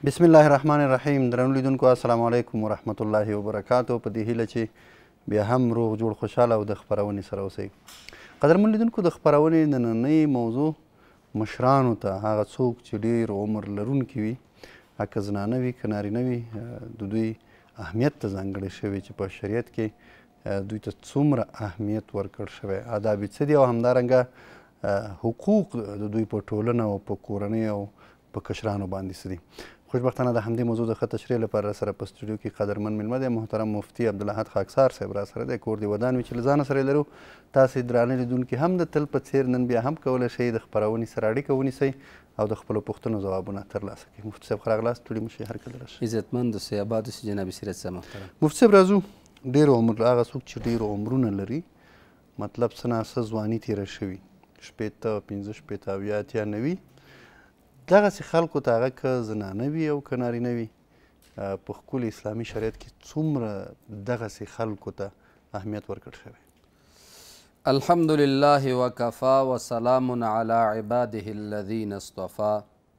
بسم الله الرحمن الرحیم. درنو لیدونکو السلام علیکم ورحمت الله وبرکاتو. په دې هیله چې بیا هم روغ جوړ خوشحاله او د خپرونې سره اوسئ. قدرمن لیدونکو، د خپرونې نننۍ موضوع مشرانو ته، هغه څوک چې ډېر عمر لرونکي وي، که زنانه وي که نارینه وي، د دوی اهمیت ته ځانګړی شوی چې په شریعت کې دوی ته څومره اهمیت ورکړل شوی، آداب یې څه دي، او همدارنګه حقوق د دوی په ټولنه او په کورنۍ او په کشرانو باندې څه دي. خوشبختانه د همدې موضوع د ښه تشریح لپاره سره په سټوډیو کې قدرمن میلمه دی محترم مفتي عبدالاحد خاکسار صاحب را سره دی. کور دې ودان وي چې له ځانه سره یې لرو. تاسې درانه لیدونکي هم د تل په څېر نن بیا هم کولی شئ د خپرونې سره اړیکه ونیسئ او د خپلو پوښتنو ځوابونه ترلاسه کړئ. مفتي صاحب ښه راغلاست. سټوډیو مو شئ، هر کله راشئ. عزتمند اوسئ، اباد اوسئ جناب سیرت صاحب محترم. مفتي صاحب راځو. ډېر عمر، هغه څوک چې ډېر عمرونه لري، مطلب څه ناڅه ځواني تېره شوي، شپېته، پنځه شپېته، اویا، اتیا، نوي، دغسې خلکو ته هغه که زنانه وي او که نارینه وي، په ښکلي اسلامي شریعت کې څومره دغسې خلکو ته اهمیت ورکړل شوی؟ الحمد لله وکفا وسلام علی عباده الذین اصطفا،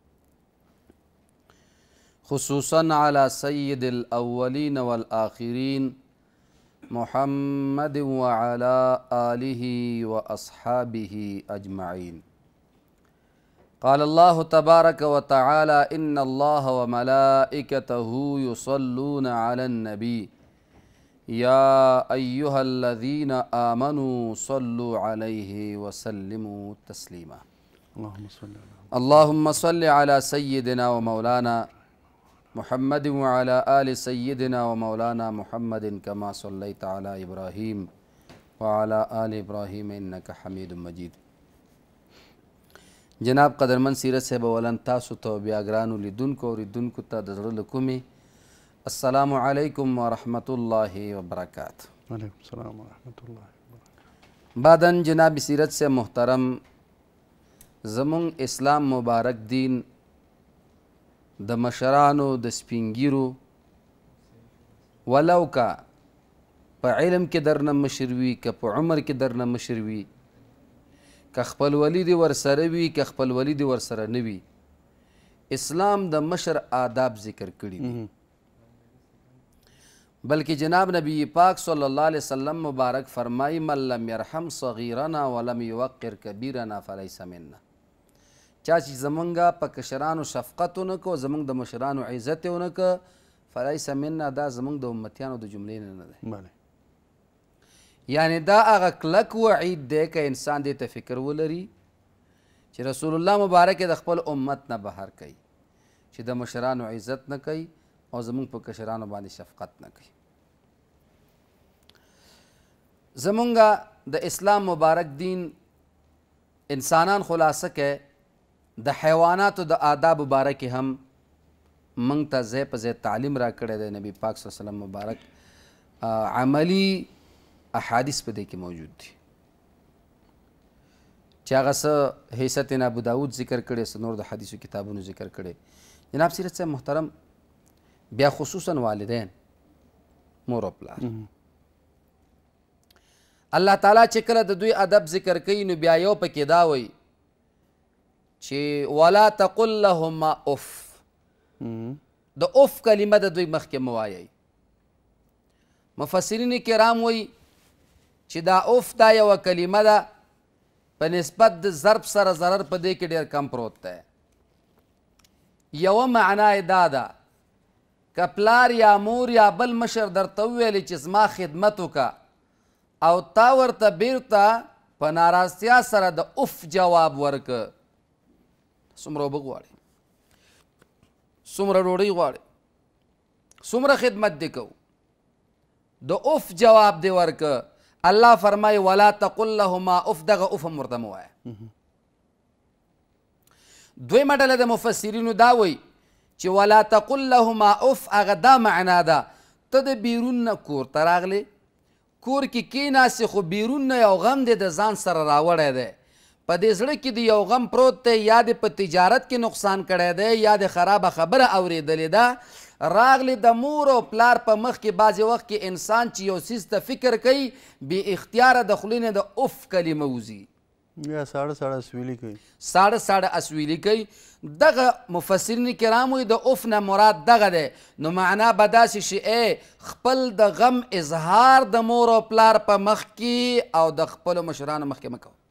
خصوصا علی سید الاولین والآخرین محمد وعلی آله واصحابه اجمعین. قال الله تبارك وتعالى إن الله وملائكته يصلون على النبي يا أيها الذين آمنوا صلوا عليه وسلموا تسليما. اللهم صل على سيدنا ومولانا محمد وعلى آل سيدنا ومولانا محمد كما صليت على إبراهيم وعلى آل إبراهيم إنك حميد مجيد. جناب قدرمن سیرت صاحب، اولن تاسو ته بیا ګرانو لیدونکو او اوریدونکو ته د زړه له کومې السلام علیکم ورحمت الله وبرکاتہ. وعلیکم السلام ورحمت الله وبرکاتہ. بعدن جناب سیرت صاحب محترم، زمونږ اسلام مبارک دین د مشرانو د سپینګیرو ولو که په علم کې درنه مشر وي، که په عمر کې درنه مشر وي، که خپل ولی دی ورسره وي، که خپل ولی دی ورسره نه وي، اسلام د مشر آداب ذکر کړي دي. بلکې جناب نبی پاک صلی الله علیه وسلم مبارک فرمایي من لم یرحم صغیرنا ولم یوقر کبیرنا فلیس منا. چا چې زمونږ په کشرانو شفقت ونه کو، زمونږ د مشرانو عزت ونه که، فلیس منا، دا زمونږ د امتیانو د جملې نه دی. یعنی دا هغه کلک وعید دی که انسان دې ته فکر ولري چې رسول الله مبارک د خپل امت نه بهر کوي، چې د مشرانو عزت نه کوي او زمونږ په کشرانو باندې شفقت نه کوي. زمونږ د اسلام مبارک دین انسانان خلاصه کې د حیواناتو د آداب باره کې هم موږ ته ځای په ځای تعلیم را کړی دی. نبی پاک صلی الله علیه وسلم مبارک عملی احادیث په دې کې موجود دي چې هغه څه حیثیت ابو داود ذکر کړی، څه نور د حدیثو کتابونو ذکر کړی. جناب سیرت صاحب محترم، بیا خصوصا والدین، مور او پلار، الله تعالی چې کله د دوی ادب ذکر کوي نو بیا یو پکې دا وایي چې ولا تقل لهما اف. د اف کلمه د دوی مخکې مه وایئ. مفسرین کرام وایي چې دا اوف دا یوه کلمه ده، په نسبت د ضرب سره ضرر په دې کې ډېر کم پروت دی. یوه معنا یې دا ده که پلار یا مور یا بل مشر درته وویلې چې زما خدمت وکړه او تا ورته بیرته په ناراضتیا سره د اوف جواب ورکه، څومره اوبه غواړې، څومره ډوډۍ غواړې، څومره خدمت دې کوو، د اوف جواب دی ورکه. الله فرمای ولا تقل لهما اف، دغه اف هم ورته مه وایه. دویمه ډله د مفسرینو دا وایي چې ولا تقل لهما اف هغه دا معنا ده ته د بیرون نه کور ته راغلی، کور کې کېناستې خو بیرون نه یو غم دی د ځان سره راوړی دی، په دې زړه کې د یو غم پروت دی، یا د په تجارت کې نقصان کړی دی، یا د خرابه خبره اورېدلې ده، راغلی د مور او پلار په مخ کې بعضې وخت کې انسان چې یو څیز ته فکر کوي بې اختیاره د خولې نه د اف کلمه وځي. یا ساړه ساړه اسویلي کوي ساړه ساړه اسویلي کوي. دغه مفسرین کرام وایي د اف نه مراد دغه دی. نو معنا به داسې شي خپل د غم اظهار د مور او پلار په مخ کې او د خپلو مشرانو مخ کې مه کوه.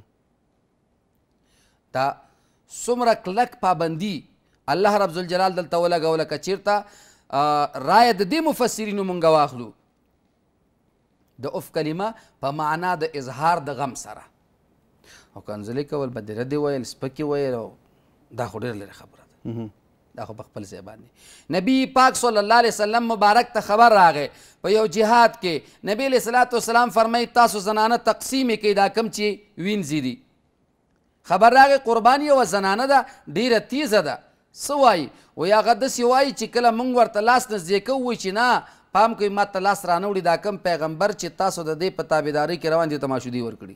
دا څومره کلک پابندي الله رب ذوالجلال دلته ولګوله. که چېرته رایه د دې مفسرینو مونږ واخلو د اف کلمه په معنا د اظهار د غم سره او کنځلې کول بدره دې ویل سپکې ویل او دا خو ډېر لرې خبره ده. دا خو په خپل ځای باندې نبي پاک صلی الله علیه وسلم مبارک ته خبر راغی په یو جهاد کې نبی علیه صلات وسلام فرمایي تاسو زنانه تقسیم یې کوئ دا کم چې وینځي دي. خبر راغی قرباني یوه زنانه ده ډېره تیزه ده. څه وایي؟ وایي هغه داسې وایي چې کله موږ ورته لاس نږدې کوو وایي چې نه پام کوئ ما ته لاس رانه وړي دا کم پیغمبر چې تاسو د دې په تابعدارۍ کې روان دي ته ماشودي ورکړي.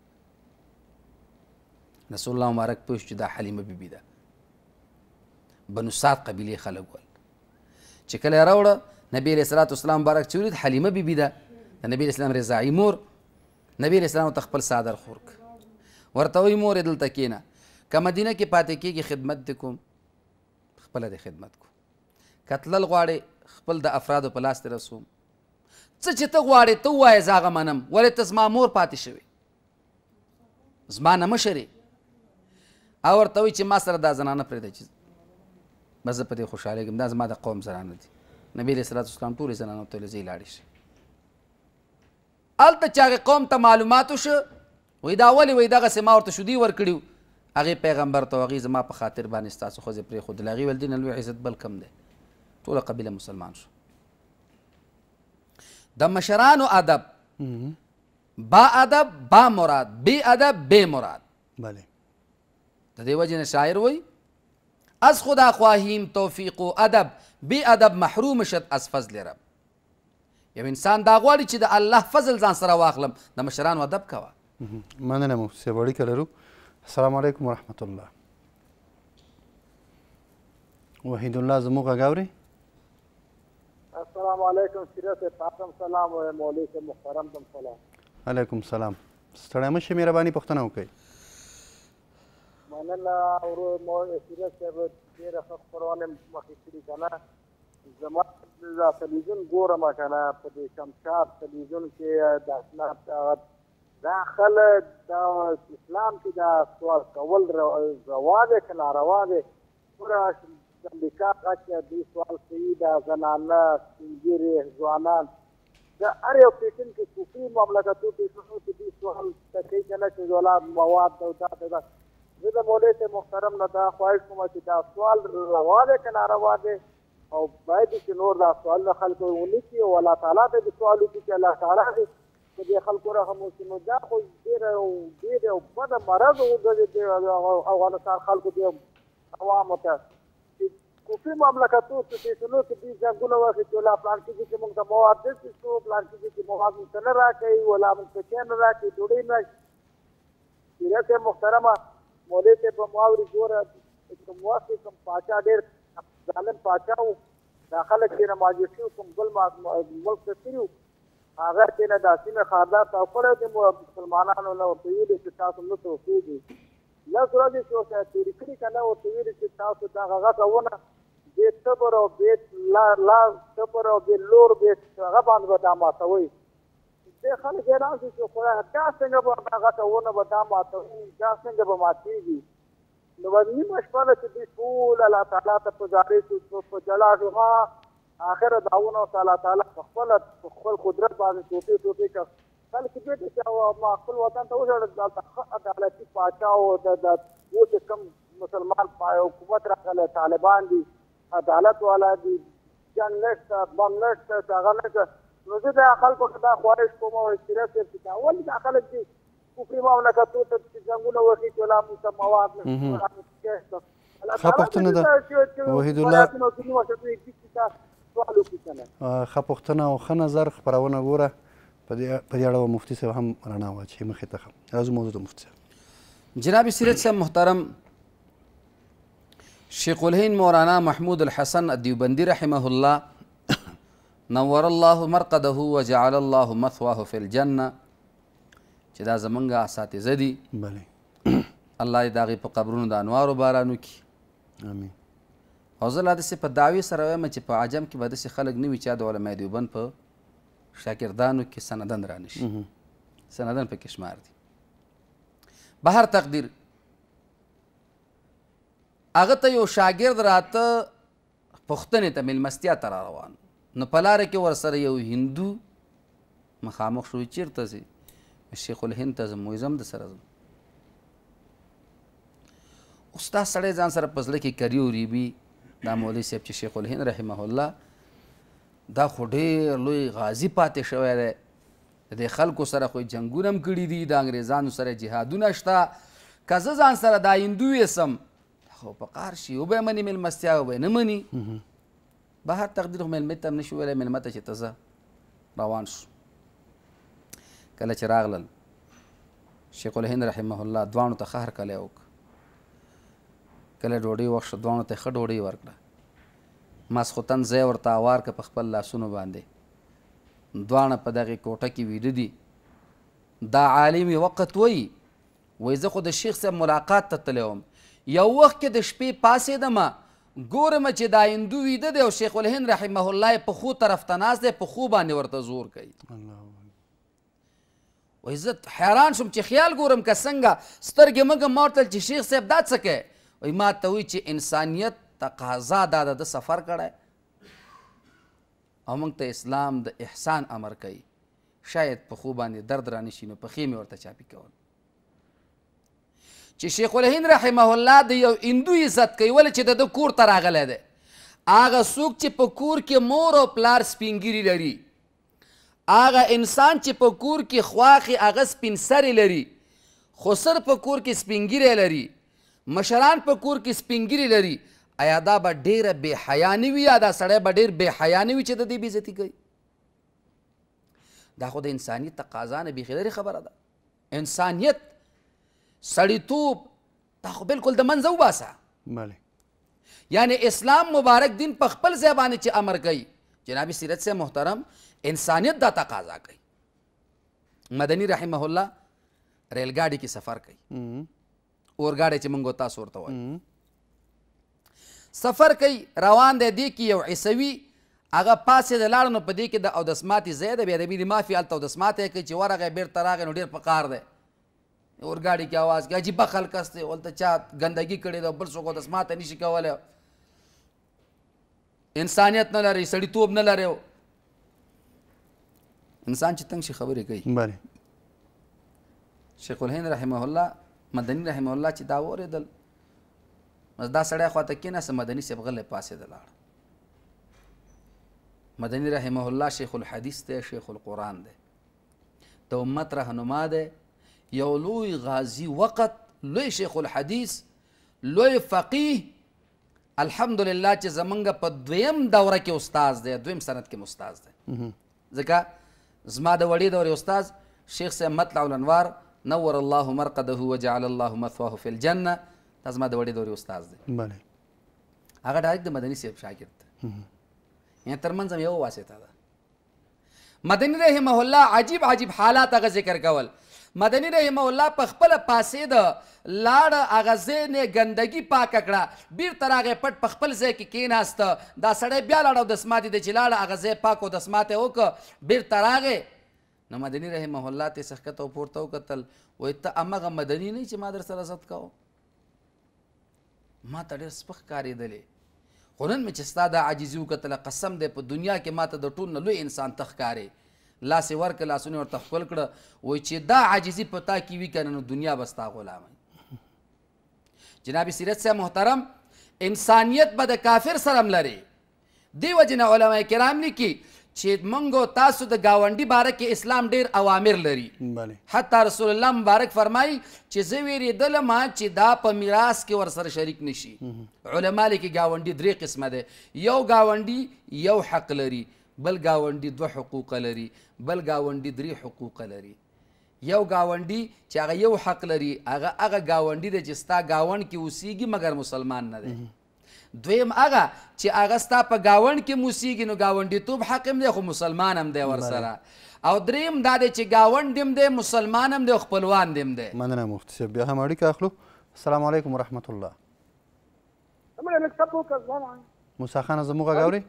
رسول الله مبارک پوه شو چې دا حلیمه بیبي ده. بنو سعد قبیلې خلک ول چې کله یې راوړه نبي علیه صلات وسلام مبارک چې ولید حلیمه بیبي ده د نبي علیه اسلام رضاعي مور. نبي علیه اسلام ته خپل څادر خور کړ ورته وایي مورې دلته کښېنه که مدینه کې پاتې کېږي خدمت دې کوم خپله دې خدمت کوم که تلل غواړې خپل د افرادو په لاس دې رسوم څه چې ته غواړې ته ووایې زه هغه منم ولې ته زما مور پاتې شوې زما نه مشر یې او ورته وایي چې ما سره دا زنانه پرېږده چې بس زه په دې خوشحالېږم دا زما د قوم زنانه دي. نبي علیه صلات وسلام ټولې زنانو ته ویل ځئ لاړې شئ. هلته چې هغې قوم ته معلومات وشو وایي دا ولې وایي دغسې ما ورته شودي ورکړي وو هغې پیغمبر ته هغې زما په خاطر باندې ستاسو ښځې پرېښودل. هغې ویل دې نه لوی عزت بل کم دی. ټوله قبیله مسلمان شو. د مشرانو ادب با ادب با مراد بی ادب بے مراد. بله د دې وجې نه شاعر وایي از خدا خواهیم توفیق و ادب بی ادب محروم شد از فضل رب. یو انسان دا غواړي چې د الله فضل ځان سره واخلم د مشرانو ادب کوه. مننه مفتي صاحب اړیکه لرو. السلام علیکم ورحمت الله. وحید الله زموږ غږ اوري؟ السلام علیکم سیرت تاسم سلام و مولوی سے محترم تم سلام. علیکم سلام. ستړی مه شئ مهرباني پوښتنه وکړئ. مننه ورو مولوی سیرت صاحب ډېره ښه خپرونه مخکې کړي که نه زما دا تلویزیون ګورم که نه په دې شمشاد تلویزیون کې د اسناد دا خلک دا اسلام کې دا سوال کول روا دی که ناروا دی. پوره امریکا غږ کې دوی سوال کوي دا زنانه سپین ږیرې ځوانان د هر یو پیشن کې کفري مملکتو پیشنو کې دوی سوال کوي که نه چې اولاد مواد او دا زه د مولوي صاحب محترم نه دا خواهش کوم چې دا سوال روا دی که ناروا دی او باید چې نور دا سوالونه خلکو ونه کړي او الله تعالی ته د سوال وکړي چې الله تعالی دې په دې خلکو رحم وکړي. نو دا خو ډېره یو بده مرض وګرځېد افغانستان خلکو دې عوامو ته چې کفري مملکتو سټیشنو کې دوی جنګونه واخېستي ولا پلان کېږي چې موږ ته مواد داسې شو پلان کېږي چې مواد موږ ته نه راکوي ولا موږ ته چای نه راکوي ډوډۍ نه. سیرت صاحب محترمه مولوي صاحب په ما اوري ګوره کوم وخت کې کوم پاچا ډېر ظالم پاچا و دا خلک چې نه ماجر شوي کوم بل ملک ته تللي وو هغه چې نه دا سیمې خاردار تاو کړی دی مسلمانانو نه ورته ویلي چې تاسو نه توفېږئ. لس ورځې چې ورته تېرې کړي که نه ورته ویلي چې تاسو دغه غټه ونه بې تبر او بې تبر او بې لور بې هغه باندې به دا ماتوئ. دې خلک حیران شي چې خدای دا څنګه به دا غټه ونه به دا ماتوي دا څنګه به ماتېږي. نو به نیمه شپه ده چې دوی ټول الله تعالی ته په زارۍ شو په جلا شو آخره داونه ورته الله تعالی په خپل قدرت باندې ټوټې کړ. بلکې بېرته چې ما خپل وطن ته وژړل دلته ښه عدالتي پاچا او د اوس چې کوم مسلمان حکومت راغلی طالبان دي عدالت والا دي جنګ نشته بم نشته هغه نشته. نو زه د خلکو ته دا خواهش کوم او سیرت صاحب چې دا ولې دا خلک دي کفري مملکتو ته چې جنګونه وکړي چې ولا موږ ته مواد نه ښه پوښتنه ده وحید الله. ښه پوښتنه او ښه نظر خپرونه ګوره په دې اړه مفتي صاحب هم رڼا واچوي مخې ته. راځو موضوع ته مفتي صاحب. جناب سیرت صاحب محترم شیخ الهند مولانا محمود الحسن الدیوبندی رحمه الله نور الله مرقده وجعل الله مثواه في الجنه چې دا زمونږ اساتذه دي بله الله دې د هغې په قبرونو د انوارو باران وکړي امین او زه لا داسې په دعوې سره وایم چې په عجم کې به داسې خلک نه وي چې د علماء دیوبند په شاګردانو کې سندن را نشي سندن پکې شمار دي به هر تقدیر هغه ته یو شاګرد راته پوښتنې ته میلمستیا ته را روان نو په لاره کې ورسره یو هندو مخامخ شو چېرته ځې شیخ الهند ته ځم وایي ځم د سره ځم اوس دا سړی ځان سره په زړه کې کري وریبي دا مولوي صاحب چې شیخ الهند رحمه الله دا خو ډېر لوی غازي پاتې شوی دی د دې خلکو سره خو جنګونه هم کړي دي د انګریزانو سره جهادونه شته که زه ځان سره دا هندو یسم خو په قار شي او به یې مني میلمستیا او به یې نه مني به هر تقدیر خو میلمې ته هم نه شو ویلی میلمه ته چې ته ځه روان شو کله چې راغلل شیخ الهند رحمه الله دواړو ته ښه هرکلی وکړه کله ډوډۍ وخت شو دواړو ته ښه ډوډۍ ورکړه ماسخوتن ځای ورته هوار که په خپل لاسونو باندې دواړه په دغې کوټه کې ویده دي دا عالم یې وقت وایي زه خو د شیخ صاحب ملاقات ته تللی وم یو وخت کې د شپې پاڅېدم ګورم چې دا هندو ویده دی او شیخ الهند رحمه الله یې په خو طرف ته ناست دی په خو باندې ورته زور کوي وایي زه حیران شوم چې خیال ګورم که څنګه سترګې مږم ما ورته چې شیخ صاحب دا څه کوي وایي ما ته وایي چې انسانیت تقاضا دا د سفر کړی او موږ ته اسلام د احسان امر کوي شاید په خو باندې درد را نشي نو پښې مې ورته چاپي کول چې شیخ الهند رحمه الله د یو هندو عزت کوي ولې چې د ده کور ته راغلی دی هغه څوک چې په کور کې مور او پلار سپینګیري لري هغه انسان چې په کور کې خواښې هغه سپین سرې لري خسر په کور کې سپینګیری لري مشران په کور کې سپینګیري لري آیا دا به ډېره بې حیا نه وي یا دا سړی به ډېر بې حیا نه وي چې د دې بېعزتي کوي دا خو د انسانیت تقاضا نه بیخي لرې خبره ده انسانیت سړیتوب دا خو بالکل د منځه وباسه یعنی اسلام مبارک دین په خپل ځای باندې چې امر کوي جناب سیرت سے محترم انسانیت دا تقاضا کوي مدني رحمه الله ریل ګاډي کې سفر کوي اورګاډی چې موږ تاسو ورته وایو سفر کوي روان دی دې کې یو عیسوي هغه پاسې د لاړ نو په دې کې د اودس ماتې ځای دی بیا د بې مافي هلته اودس ماتی کوي چې ورغی بېرته راغی نو ډېر په قار دی اورګاډي کې اواز کوي عجیبه خلک هست دی ولته چا ګندګي کړې ده بل څوک اودس ماته نشي کولی انسانیت نه لري سړیتوب نه لري انسان چې تنګ شي خبرې کوي شیخ الهند رحمه الله مدني رحمه الله چې دا واورېدل بس دا سړی خواته کېناسته مدني صاحب غلی پاسېده لاړ مدني رحمه الله شیخ الحدیث دی شیخ القرآن دی د امت رهنما دی یو لوی غازی وقت لوی شیخ الحدیث لوی فقیه الحمدلله چې زمونږ په دویم دوره کې استاز دی دویم سند کې استاز دی ځکه زما د وړې دورې استاز شیخ صاحب مطلع الانوار نور الله مرقده وجعل الله مثواه فی الجنه دا زما د وړې دورې استاز دی هغه ډایرکټ د مدني صاحب شاګرد دی یعنې تر منځ هم یوه واسطه ده مدني رحمه الله عجیب عجیب حالات هغه ذکر کول مدني رحمه الله په خپله پاسېده لاړه هغه ځای نه ګندګي پاکه کړه بېرته راغی پټ په خپل ځای کې کېناسته دا سړی بیا لاړه اودسماتې دی چې لاړه هغه ځای پاک اودسماتی وکړه بېرته راغی نو مدني رحمه الله ته یې څه ښکته پورته وکتل وایي ته همغه مدني نه چې ما در سره عزت کوم ما ته ډېر سپک ښکارېدلې خو نن مې چې ستا دا عاجزي وکتله قسم دی په دنیا کې ما ته د ټول نه لوی انسان ته ښکارې لاس یې ورکړه لاسونه یې ورته ښکل کړه وایي چې دا عاجزي په تا کې وي که نه نو دنیا به ستا غلامه جناب سیرت صاحب محترم انسانیت به د کافر سره هم لري دې وجې نه علما کرام لیکي چې موږ تاسو د ګاونډي باره کې اسلام ډېر اوامر لري حتی رسول الله مبارک فرمایي چې زه ویرېدلم چې دا په میراث کې ورسره شریک نشي علما لیکي ګاونډي درې قسمه دی یو ګاونډي یو حق لري بل ګاونډي دوه حقوق لري بل ګاونډي درې حقوق لري یو ګاونډي چې هغه یو حق لري هغه ګاونډي دی چې ستا ګاونډ کې اوسیږي مګر مسلمان نه دی دویم هغه چې هغه ستا په ګاونډ کې موسیږي نو ګاونډیتوب حق هم دی خو مسلمان هم دی ورسره او دریم دا دی چې ګاونډ هم دی مسلمان هم دی او خپلوان هم دی. مننه مفتي صاحب. بیا هم اړیکه اخلو. السلام علیکم ورحمت الله. موسی خانه زموږ غږ اورئ؟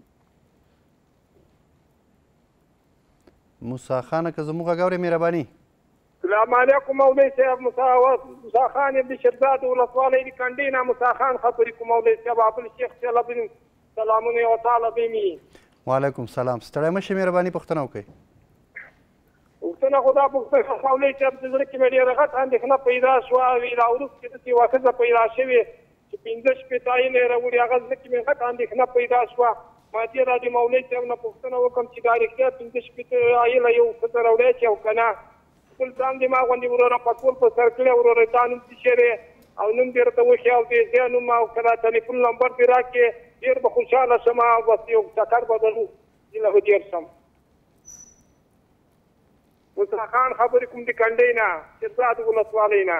موسی خانه که زموږ غږ اورئ مهرباني. السلام علیکم مولوی صاحب. موسی خان ابن شرداد ولسوالۍ د کنډۍ نه موسی خان خبرې کوم مولوی صاحب. عبدالشیخ صاحب سلامونه یو تعالی بمی. وعلیکم سلام. ستړی مه شئ مهرباني پوښتنه وکړئ. پوښتنه خو دا پوښتنه مولوی صاحب د زړه کې مې ډېره غټه اندېښنه پیدا شوه را وروسته داسې یوه ښځه پیدا شوې چې 15 شپېته عین یې راوړي هغه زړه کې مې غټه اندېښنه پیدا شوه. ما دې را د مولوی صاحب نه پوښتنه وکړم چې دا رښتیا 15 شپېته عیله یو ښځه راوړی چې او که نه خپل ځان دې ما غوندې وروره پټول په سر کړی وروره تا نوم څه شی دی او نوم دې راته وښیه او دې زه نوم او که دا ټلیفون نمبر دې راکړې ډېر به خوشحاله شم او بس یو چکر به درو ځینه به ډېر شم. موسی خان خبرې کوم د کنډۍ نه شیرزاد ولسوالۍ نه.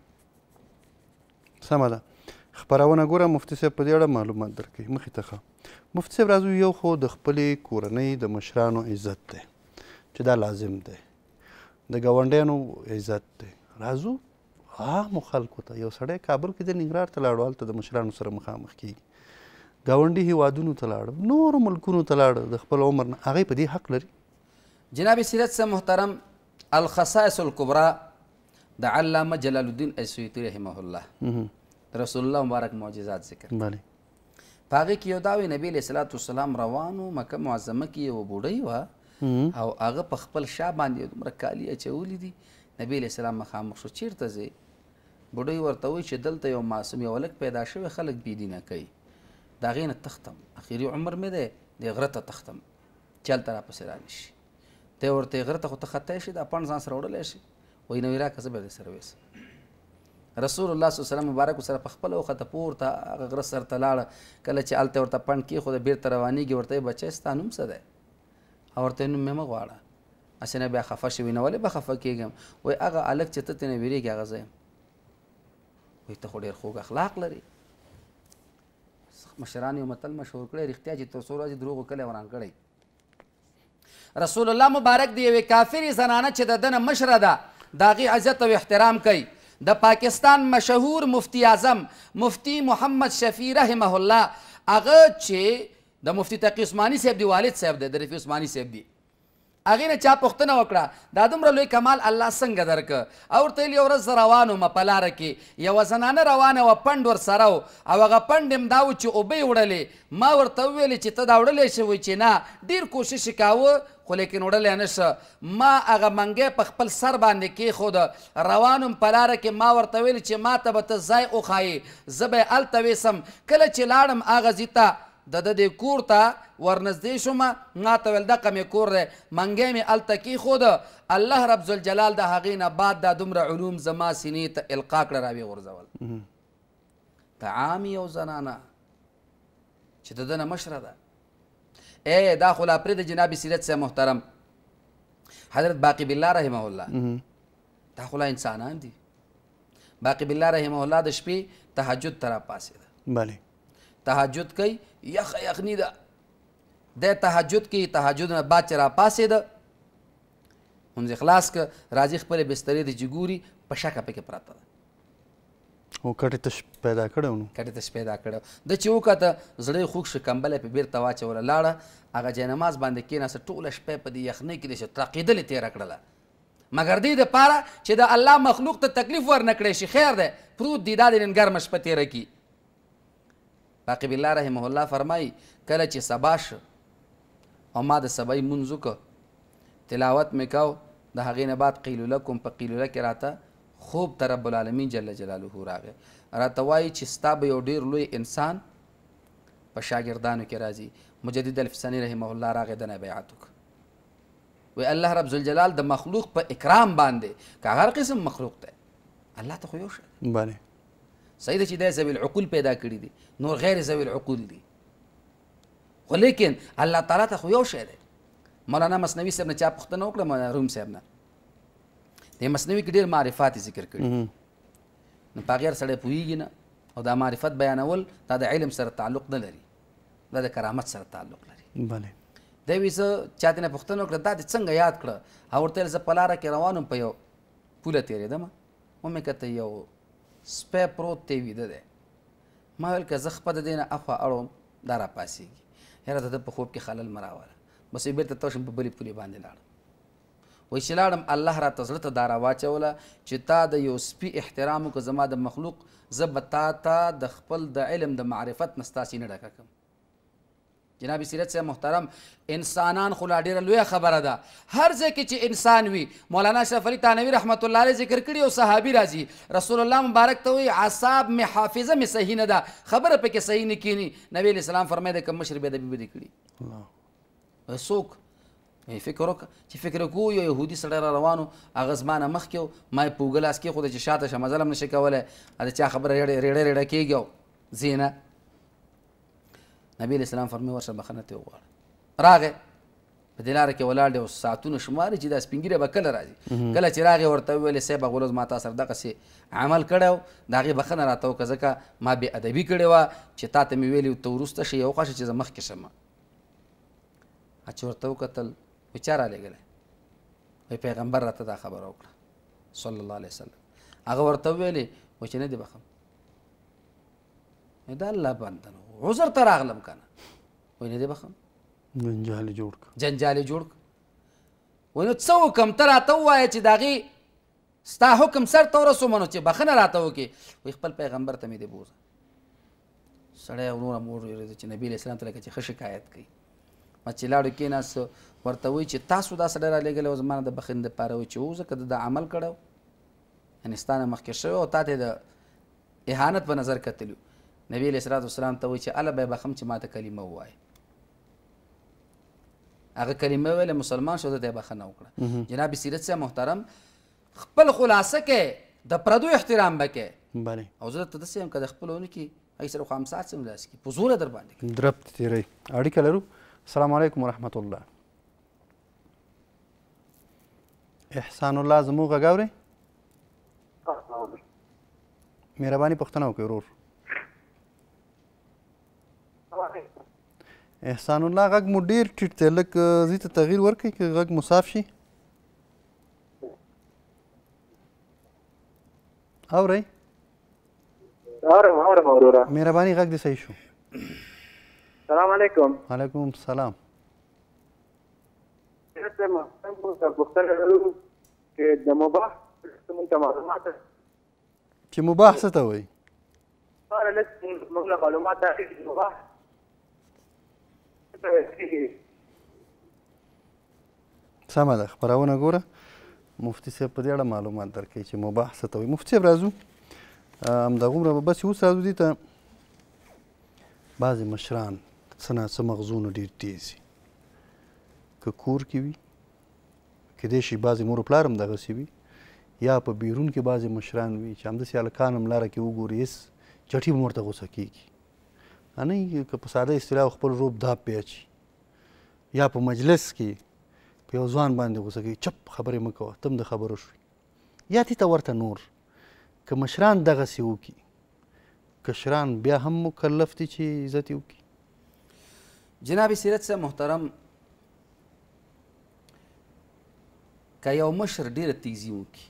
سمه ده. خپرونه ګوره مفتي صاحب په دې اړه معلومات درکوي. مخې ته ښه مفتي صاحب راځو یو خو د خپلې کورنۍ د مشرانو عزت دی چې دا لازم دی، د ګاونډیانو عزت دی. راځو عامو خلکو ته یو سړی کابل کې د ننګرهار ته لاړو هلته د مشرانو سره مخامخ کېږي، ګاونډي هیوادونو ته لاړه نورو ملکونو ته لاړه د خپل عمر نه هغوی په دې حق لري. جناب سیرت صاحب محترم الخصائص الكبرى د علامه جلال الدین السیوطي رحمه الله رسول الله مبارک معجزات ذکر بله په هغې کې یو دا وی نبي علیه صلات وسلام روانو مکه معظمه کې یوه بوډۍ وه او هغه په خپل شا باندې دومره کالي اچولي دي. نبي علیه السلام مخامخ شو چیرته ځې؟ بوډۍ ورته وایي چې دلته یو معصوم یو هلک پیدا شوی خلک بېدینه کوي د هغې نه تختم اخري عمر مې دی د غره ته تختم چې هلته راپسې رانشي. دی ورته غره ته خو ته ختی شي دا پڼ ځان سره وړلی شي وایي نو یې راکړه زه به یې سره ویسم. رسول الله صلی الله علیه وسلم مبارک سره په خپله وخته پورته هغه غره سر ته لاړه. کله چې هلته ورته پڼ کېښوده بېرته روانېږي ورته یې بچی ستا نوم څه دی؟ او ورته نوم مې مه غواړه. هسې نه بیا خفه شوي نه ولې به خفه کېږم؟ وایي هغه هلک چې ته ترې نه وېرېږي هغه زه یم. وایي ته خو ډېر خوږ اخلاق لري. مشران یو متل مشهور کړی رښتیا چې تر څو ورځې دروغ کلی وران کړی. رسول الله مبارک د یوې کافرې زنانه چې د ده نه مشره ده د هغې عزت او احترام کوي. د پاکستان مشهور مفتی اعظم مفتی محمد شفیع رحمه الله هغه چې د مفتی تقی عثماني صاحب دی والد صاحب دی د رفیع عثماني صاحب دی هغې نه چا پوښتنه وکړه دا دومره لوی کمال الله څنګه درکه؟ او ورته ویل یو ورځ زه روان وم په لاره کې یوه زنانه روانه وه پنډ ورسره و او هغه پنډ هم دا و چې اوبه یې وړلې. ما ورته وویلې چې ته دا وړلی شې؟ وایي چې نه ډېر کوشش یې کاوه خو لیکن وړلی نه شه. ما هغه منګی په خپل سر باندې کېښوده روان وم په لاره کې ما ورته ویل چې ما ته به ته ځای وښایې زه به یې هلته ویسم. کله چې لاړم هغه ځي ته د دې کور ته ورنږدې شوم ما ته ویل دغه مې کور دی منګی مې هلته کېښوده. الله رب ذوالجلال د هغې نه بعد دا دومره علوم زما سینې ته القا کړه را ویې غورځول. ته عام یو زنانه چې د ده نه مشره ده. ای دا خو لا پرېږده جناب سیرت صاحب محترم حضرت باقی بالله رحمه الله دا خو لا انسانان دي. باقی بالله رحمه الله د شپې تهجد ته راپاڅېده. بله تهجد کوي یخه یخني ده دی تهجد کوي تهجد نه بعد چې راپاڅېده لمونځ خلاص که راځي خپلې بسترې ته چې ګوري په شکه پکې پرته ده او کټې تش پیدا کړی و نو کټې تش پیدا کړی ده چې وکته زړه یې خوږ شو کمبله یې په بېرته واچوله لاړه هغه جاینماز باندې کېناسته ټوله شپه په دې یخنۍ کې داسې ترقېدلې تېره کړله مګر دې دپاره چې د الله مخلوق ته تکلیف ورنه کړی شي خیر دی پروت دی دا د نن ګرمه شپه تېره کړي. باقی بالله رحمه الله فرمایي کله چې سبا شو او ما د سبا لمونځ وکړ تلاوت مې کو د هغې نه بعد قیلوله کوم په قیلوله کې راته خوب ته رب العالمین جل جلاله راغی راته وایي چې ستا به یو ډېر لوی انسان په شاګردانو کې راځي. مجدد الفساني رحمه الله راغی دنه بیعت وکړ. وی الله رب ذوالجلال د مخلوق په اکرام باندې که هر قسم مخلوق دی الله ته خو یو شی بله صحیح ده چې دی ذوي العقول پیدا کړي دي نور غیر ذوي العقول دي خو لیکن الله تعالی ته خو یو شی دی. مولانا مثنوي صاحب نه چا پوښتنه وکړه مولانا روم صاحب نه د مثنوي کې ډېر معرفات ذکر کړي نو په هغې هر سړی پوهېږي نه او دا معرفت بیانول دا د علم سره تعلق نه لري، دا د کرامت سره تعلق لري. بله دی وایي زه چا ترېنه پوښتنه وکړه دا دې څنګه یاد کړه؟ او ورته ویل زه په لاره کې روان وم، په یو پوله تېرېدم، ومې کته یو سپی پروت دی ویده دی. ما ویل که زه خپه د دې نه اخوا اړوم دا راپاڅېږي، یاره د ده په خوب کې خلل مه راوله. بس بېرته تاو شم په بلې پولې باندې لاړم. وایي چې لاړم الله راته زړه ته دا راواچوله چې تا د یو سپي احترام وکړه زما د مخلوق، زه به تا ته د خپل د علم د معرفت نه ستا سینه ډکه کړم. جناب سیرت صاحب محترم، انسانان خو لا ډېره لویه خبره ده. هر ځای کې چې انسان وي، مولانا اشرف علي تانوي رحمت الله علیه ذکر کړي، او صحابي راځي رسول الله مبارک ته وایي اعصاب مې حافظه مې صحیح نه ده، خبره پکې صحیح نه کینی. نبی علیه السلام فرمایي د کوم مشر بې ادبي به دې کړي. څوک فکر وکړه چې فکر وکړو یو یهودي سړی را روان و، هغه زما نه مخکې و، ما یې په اوږه لاس کېښوده چې شاته شه، مزل هم نشي کولی، د چا خبره ریړه ریړه کېږي او ځې نه. نبی علیه السلام فرمایي ورشه بخښنه ترې وغواړه. راغی په دې لاره کې ولاړ دی او ساعتونه شماري چې دا سپین ږیری به کله راځي. کله چې راغی ورته وویلې صاحب هغه ورځ ما تا سره دغسې عمل کړی و، د هغې بخښنه راته وکړه ځکه ما بې ادبي کړې وه چې تا ته مې ویلي ته وروسته شي یو خوا شه چې زه مخکې شم. چې ورته وکتل وایي چا رالېږلی؟ وایي پیغمبر راته دا خبره وکړه صلی الله علیه وسلم. هغه ورته وویلې وایي چې نه دې بخم. دا الله بنده نو عذر ته راغلم که نه. وایي نه دې بخم، جنجال یې جوړ کړه. جنجال یې جوړ کړه. وایي نو څه وکړم؟ ته راته ووایه چې د هغې ستا حکم سر ته ورسوم نو چې بخښنه راته وکړې. وایي خپل پیغمبر ته مې دې بوزه. سړی ورور هم وویل چې نبي علیه السلام ته لکه چې ښه شکایت کوي. ما چې لاړو کېناست ورته وایي چې تاسو دا سړی رالېږلی و زما نه د بخښنې دپاره وایي چې و ځکه د عمل کړی و، یعنې ستا نه مخکې شوی او تا ته د اهانت په نظر کتلي. نبي علیه الصلاة والسلام ته وایي چې هله به یې بخښم چې ما ته کلمه ووایه. هغه کلمه ویلې مسلمان شو، ده ته یې بخښنه وکړه. جناب سیرت صاحب محترم، خپل خلاصه کې د پردو احترام به کوې. بله او زه درته داسې یم که د خپلو ونه کړي هغې سره خو همسات سملاس کړي، په زوره در باندې کوي. درب تیری اړیکه لرو. السلام علیکم ورحمت الله. احسان الله زموږ غږ اورئ؟ مهرباني پوښتنه وکړئ ورور. احسان الله غږ مو ډېر ټیټ دی، لږ ځي ته تغییر ورکړئ که غږ مو صاف شي. اورئ؟ اورم وروره. مهرباني غږ دې صحیح شو. سلام علیکم. وعلیکم السلام. پوښتنه لرو چې د مباح موږ ته معلومات چې مباح څه ته وایي؟ لږ موږ له معلومات راکړي چې مباح سمه ده، خپرونه ګوره مفتي صاحب په دې اړه معلومات درکوي چې مباح څه ته وایي. مفتي صاحب راځو همدغومره به بس اوس راځو دې ته. بعضې مشران څه نه څه مغزونه ډېر تیز وي، که کور کې وي کیدای شي بعضې مور و پلار هم دغسې وي، یا په بیرون کې بعضې مشران وي چې همداسې هلکان هم لاره کې وګوري هېڅ چټي به ورته غوسه کېږي، نه که په ساده اصطلاح خپل روب داب پې اچي، یا په مجلس کې په یو ځوان باندې غوسه کوي چپ خبرې مه کوه ته هم د خبرو شوي، یا دې ته ورته نور. که مشران دغسې وکړي، کشران بیا هم مکلف دي چې عزت یې وکړي. جناب سیرت صاحب محترم، که یو مشر ډېره تیزي وکړي،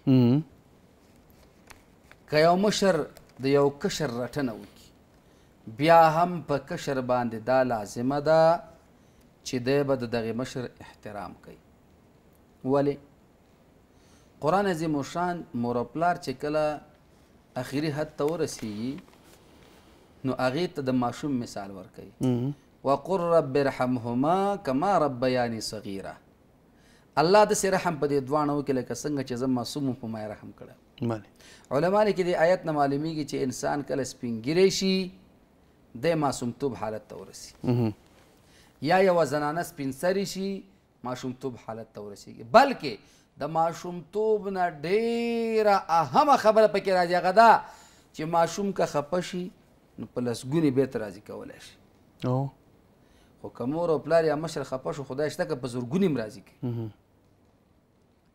که یو مشر د یو کشر رټنه وکړي، بیا هم په کشر باندې دا لازمه ده چې دی به د دغې مشر احترام کوي. ولې؟ قرآن عظیم الشان مور او پلار چې کله اخري حد ته ورسېږي نو هغې ته د ماشوم مثال ورکوي. وقل رب ارحمهما کما ربیاني صغیره. الله داسې رحم په دې دواړه وکړي لکه څنګه چې زه معصوم په ما یې رحم کړی. علما لیکي دې آیت نه معلومیږي چې انسان کله سپین ګیری شي دی معصومتوب حالت ته ورسي، یا یوه زنانه سپین سري شي معصومتوب حالت ته ورسیږي. بلکې د معصومتوب نه ډېره اهمه خبره پکې راځي، هغه دا چې ماشوم که خفه شي نو په لسګونې بیرته راضي کولی شي. خو که مور او پلار یا مشر خفه شو خدای شته که په زرګونې هم راضي کوي.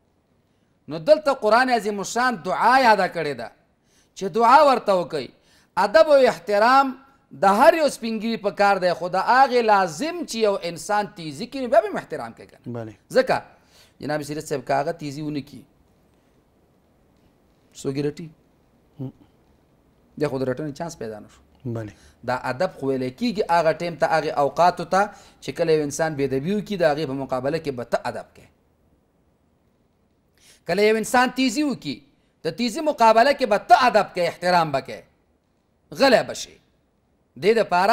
نو دلته قرآن عظیم الشان دعا یاده کړې ده چې دعا ورته وکوئ ادب او احترام د هر یو سپینګیري په کار دی خو د هغې لازم چې یو انسان تیزي کوي نو بیا به هم احترام کوي که نه ځکه جناب سیرت صاحب که هغه تیزي ونه کړي څوک یې رټي بیا خو د رټنې چانس پیدا نه شو دا ادب خو ویلی کېږي هغه ټایم ته هغې اوقاتو ته چې کله یو انسان بېدبي وکړي د هغې په مقابله کې به ته ادب کوې کله یو انسان تیزي وکړي د تیزي مقابله کې به ته ادب کوې احترام به کوې غلی به شي دې دپاره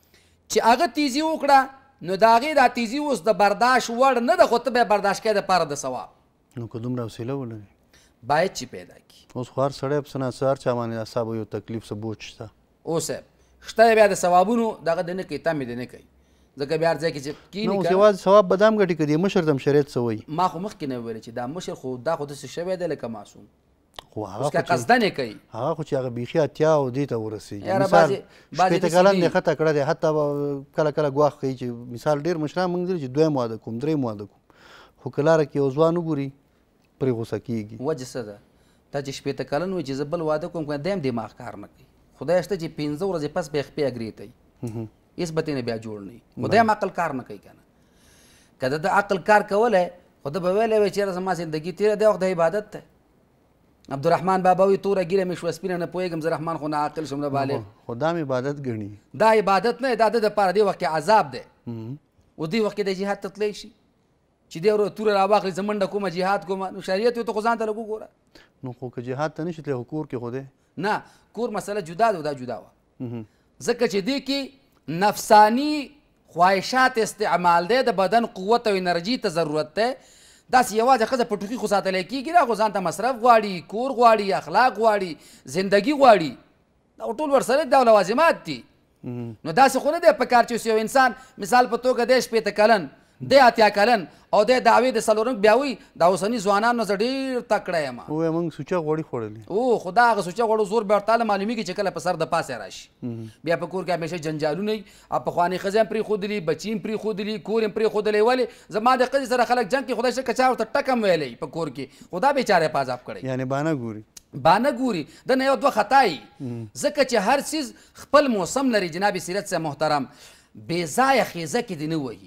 چې هغه تیزي وکړه نو د هغې دا تیزي اوس د برداشت وړ نه ده خو ته به یې برداشت کوې دپاره د ثواب نو که دومره حوصله ولري باید چې پیدا کړي اوس خو هر سړی په څه نه څه هر چا باندې اعصابو یو تکلیف څه بوج شته اوصاحب شته بیا د ثوابونو دغه د نه کوي تم یې د نه کوي ځکه بیا هر ځای کې چې کیني نو اوس یوازې ثواب به دا هم ګټي که د مشر ته هم شریعت څه وایي ما خو مخکې نه ویلې چې دا مشر خو دا خو داسې شوی دی لکه معصوم خو اوس که قصدن یې کوي هغه خو چې هغه بیخي اتیا او دې ته ورسېږي یاره مثال بعضې شپېته کلن دې خطه کړی دی حتی کله کله ګواښ کوي چې مثال ډېر مشران موږ دي چې دویم واده کوم درېیم واده کوم خو که لاره کې یو ځوان وګوري پرې غوسه کېږي وجه څه ده دا چې شپېته کلن وایي چې زه بل واده کوم که دی هم دماغ کار نه کوي خدای شته چې 15 ورځې پس به یې خپې اګرې ته وي هېڅ به ترېنه بیا جوړ نه وي خدای هم عقل کار نه کوي که نه که د عقل کار کولی خو ده به ویلی وی چېرې زما زندګي تېره دی وخت د عبادت دی عبدالرحمن بابا وی توره ګیره مې شوه سپینه نه پوهېږم زه رحمان خو نه عاقل شم نه بالغ خو دا هم عبادت ګڼي دا عبادت نه دا د دپاره دې وخت کې عذاب دی او دې وخت کې د جهاد ته تللی شي چې دی ورو توره راواخلي زه منډه کومه جهاد کومه نو شریعت وي ته خو ځان ته لږ وګوره نو خو که جهاد ته نشي تللی خو کور کې خو دی نه کور مسله جدا ده دا جدا وه ځکه چې دې کې نفسانی خواهشات استعمال دی د بدن قوت او انرژي ته ضرورت دی داسې یوازې ښځه په ټوخي خو ساتلی کېږي دا خو ځان ته مصرف غواړي کور غواړي اخلاق غواړي زندګي غواړي دا ټول ورسره دا لوازمات دي نو داسې خو نه دی په کار چې یو انسان مثال په توګه دی 15 کلن دی 80 کلن او دی دعوې د څلورنګ بیا وایي دا اوسني ځوانانو زه ډېر تکړه یم ووایه موږ سوچه غوړي خوړلې او خو دا هغه سوچه غوړو زور بیا ورته معلومیږي چې کله په سر د پاسه راشي بیا په کور کې همیشه جنجالونه وي او پخوانۍ ښځې هم پرېښودلي بچي هم پرېښودلي کور هم پرېښودلی ولې زما د ښځې سره خلک جنګ کې خدای شته که چا ورته ټک هم ویلی په کور کې خو دا بېچاره په عذاب کړی یعنې بانه ګوري بانه ګوري د نه یو دوه خطا یي ځکه چې هر څیز خپل موسم لري جناب سیرت صاحب محترم بې ځایه خیزه کې دې نه وهي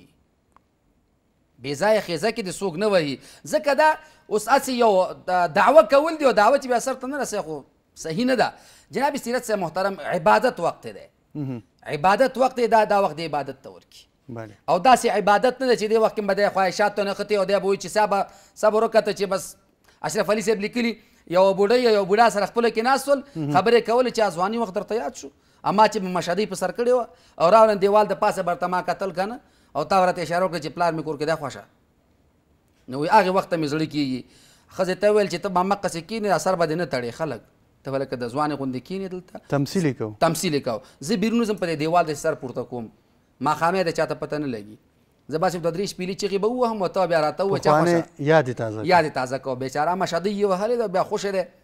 بې ځایه خیزه کې دې څوک نه وهي ځکه دا اوس هسې یو دعوه کول دی او دعوه چې بیا سر ته نه رسوي خو صحیح نه ده جناب سیرت صاحب محترم عبادت وقت دی عبادت وقت دی دا وخت د عبادت ته ورکړي او داسې عبادت نه ده چې دې وخت کې به دی خواهشاتو نه ختې او دی به وایي چې صبر وکړه چې بس اشرف علي صاحب لیکلي یو بوډۍ یو بوډا سره خپله کې ناست ول خبرې کولې چې ځواني وخت درته یاد شو اما چې مشهدۍ په سر کړې وه او راوړن دیوال د پاسه برته ما کتل که نه او تا ورته اشاره وکړه چې پلار مې کور کې دی خوښه نو وایي هغې وخت ته مې زړه کېږي ښځې ته وویل چې ته به مقسې کښېنې سر به دې نه تړې خلک ته به لکه د ځوانې غوندې کښېنې دلته تمثیل یې کوو تمثیل یې کوو زه بیرون ځم په دې دیوال داسې سر پورته کوم ماښامې د چاته پته نه لګي زه باسم دوه درې شپېلې چغې به ووهم او ته بیا راته ووایه چا خوښه یاد یې تازه کوه بېچاره مشهدۍ یې وهلې ده بیا خوښې دی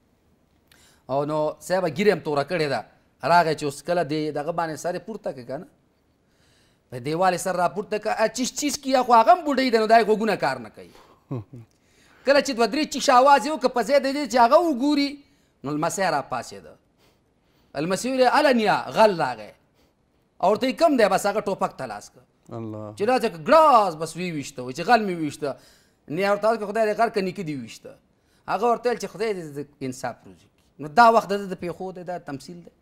او نو صاحبه ږیره هم توره کړې ده راغی چې اوس کله دغه باندې سر یې پورته کړه که نه په دیوال یې سر راپورته کړه چیس کیا خو هغه هم بوډۍ ده نو دا یې غوږونه کار نه کوي کله چې دوه درې چیش اواز یې وکړه په ځای د دې چې هغه وګوري نو لمسی راپاڅېده لمسي ویل هله نیا غل راغی او ورته یې کم دی بس هغه ټوپک ته لاس کړه چې دا چې ګلاس بس ویویشته وایي چې غل مې ویشته نیا ورته وکړه خدای دې غر که نیکه دې ویشته هغه ورته ویل چې خدای دې انصاف روزي نو دا وخت د پیښو دی دا تمثیل دی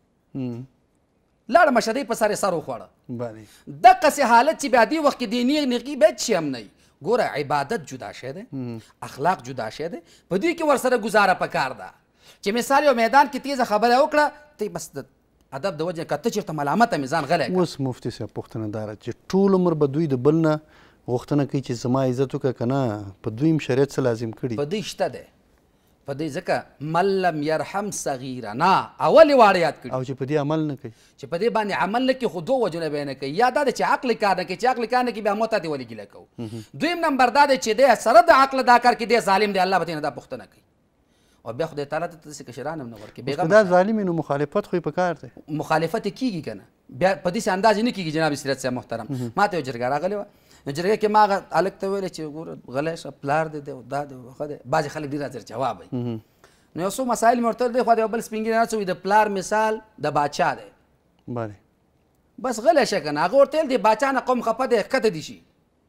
لاړه مشهدۍ په سر یې سر وخوړه دقسې حالت چې بیا دې وخت کې دې نیغ نیغي بیا هېڅ شی هم نه وي ګوره عبادت جدا شی دی اخلاق جدا شی دی په دې کې ورسره ګزاره پکار ده چې مثال یو میدان کې تیزه خبره وکړه ته بس د ادب د وجې که ته چېرته ملامته مې ځان غلی اوس مفتي صاحب پوښتنه دا ده چې ټول عمر به دوی د بل نه غوښتنه کوي چې زما عزت وکړه که نه په دوی هم شریعت څه لازم کړي په دوی شته دی په دې ځکه من لم یرحم صغیرنا اول یې واړه یاد کړي او چې په دې عمل نه کوي چې په دې باندې عمل نه کوي خو دوه وجونه به یې نه کوي یا دا ده چې عقل کار نه کوي چې عقل کار نه کوي بیا موته دې ولې ګیله کوو دویم نمبر دا دی چې دی سره د عقل دا کار کې دی ظالم دی الله به ترې نه دا پوښتنه کوي او بیا خدای تعالی ته داسې کشران هم نه ورکوي دا ظالم نو مخالفت خو یې پکار دی مخالفت یې کېږي که نه بیا په داسې انداز نه کېږي جناب سیرت صاحب محترم ما ته یو جرګه راغلې وه نو جرګه کې ما هغه هلک ته ویلې چې ګوره غلی شه پلار دی او دا دی ښه دی بعضې خلک ډېر زر جواب وایي نو یو څو مسایل مې ورته دی خو د یو بل سپین ږیري ناست وي د پلار مثال د باچا دی بله بس غلی شه که نه هغه ورته ویل دی باچا نه قوم خفه دی ښکته دي شي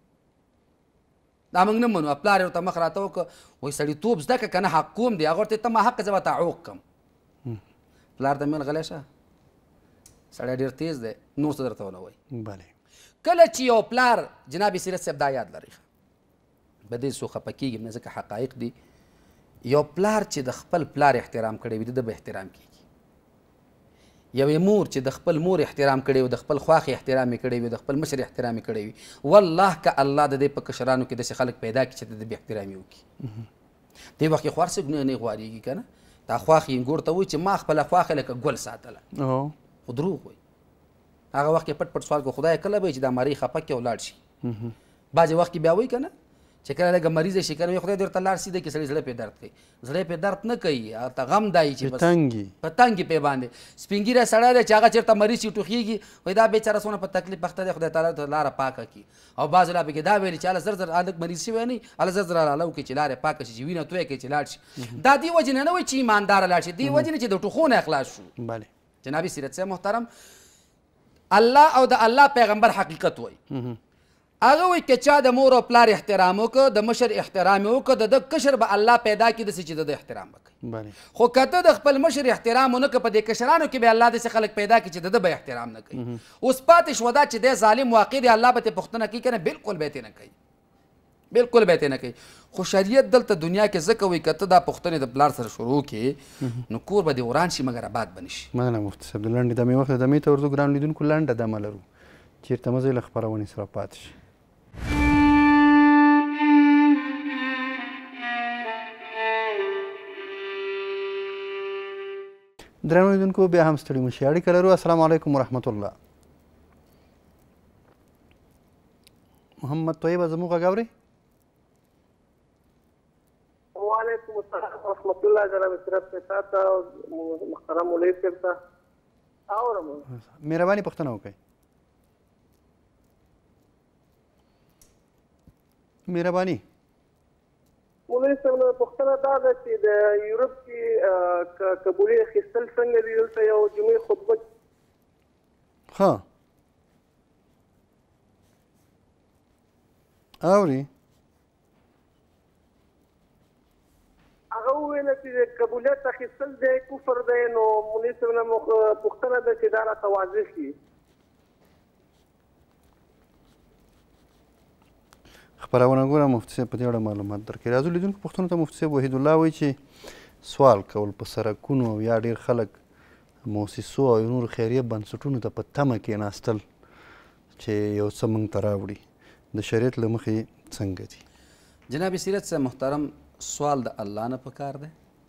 دا موږ نه منو پلار یې ورته مخ راته وکړه وایي سړیتوب زده کړه که نه حق کوم دی هغه ورته ته ما حق زه به تا عوق کړم پلار ته مې ویل غلی شه سړی ډېر تیز دی نور څه درته ونه وایي بله کله چې یو پلار جناب سیرت صاحب دا یاد لري په دې څو خفه کېږم نه ځکه حقایق دي یو پلار چې د خپل پلار احترام کړی وي د ده به احترام کېږي یوې مور چې د خپل مور احترام کړی وي د خپل خواښې احترام یې کړی وي د خپل مشر احترام یې کړی وي والله که الله د دې په کشرانو کې داسې خلک پیدا کړي چې د ده بې احترامي وکړي دې وخت کې خو هر څوک نه غواړېږي که نه دا خواښې انګور ته وایي چې ما خپله خواښه لکه ګل ساتله خو دروغ وایي هغه وخت کې پټ پټ سوال کو خدای کله به چې دا مری خفه کې ولاړ شي بعضې وخت کې بیا وایي که نه چې کله لږه مریضه شي که نه خدای دې ورته لاړ سیده کې سړي زړه پې درد کوي زړه پې درد نه کوي ته غم دایي چې په تنګ پې باندې سپین ږیری سړی دی چې هغه چېرته مریض شي ټوخېږي وایي دا بېچاره څونه په تکلیف اخته دی خدای تعالی ته لاره پاکه کړي او بعض لا پکې دا ویلي چې هله زر زر هلک مریض شوی نه وي هله زر زر هله وکړي چې لارې پاکه شي چې وینه تویه کړي چې لاړ شي دا دې وجې نه وایي چې ایمانداره لاړ شي دې وجې نه چې د ټوخو نه اخلاص شو جنابي سیرت صاحب محترم الله او د الله پیغمبر حقیقت وایي هغه وایي که چا د مور او پلار احترام وکړه د مشر احترام یې وکړه د ده کشر به الله پیدا کړي داسې چې د ده احترام به کوي خو که ته د خپل مشر احترام ونه کړه په دې کشرانو کې به الله داسې خلک پیدا کړي چې د ده به احترام نه کوي اوس پاتې شوه دا چې دی ظالم واقع دی الله به ترې پوښتنه کوي که نه بلکل به یې نه کوي بلکل به یې نه کوي خو شریعت دلته دنیا کې ځکه وایي که ته دا پوښتنې د پلار سره شروع کړې نو کور به دې وران شي مګر آباد به نه شي مننه مفتي صاحب د لنډې دمې وخت دمې ته ورځو ګرانو لیدونکو لنډه دمه لرو چېرته مه ځئ له خپرونې سره پاتې شي درنو لیدونکو بیا هم ستړي مه شئ اړیکه لرو السلام علیکم ورحمت الله محمد طیبه زموږ غږ اورئ وعلیکم السلام ورحمت الله جناب سیرت صاحب ته محترم مولوي صاحب ته اورم مهرباني پوښتنه وکړئ مهرباني مولوي صاحب نو پوښتنه دا ده چې د یورپ کې قبولې اخیستل څنګه دي دلته یو جمعې خطبه ښه اوري هغه وویل چې قبولیت اخیستل دی کفر دی نو مولوي صاحب نه پوښتنه ده چې دا راته واضح شي خپرونه ګوره مفتي صاحب په دې اړه معلومات درکوي راځو لیدونکو پوښتنو ته مفتي صاحب وحید الله وایي چې سوال کول په سرکونو او یا ډېر خلک موسسو او نورو خیریه بنسټونو ته په تمه کېناستل چې یو څه موږ ته راوړي د شریعت له مخې څنګه دي جناب سیرت صاحب محترم سوال د الله نه پکار دی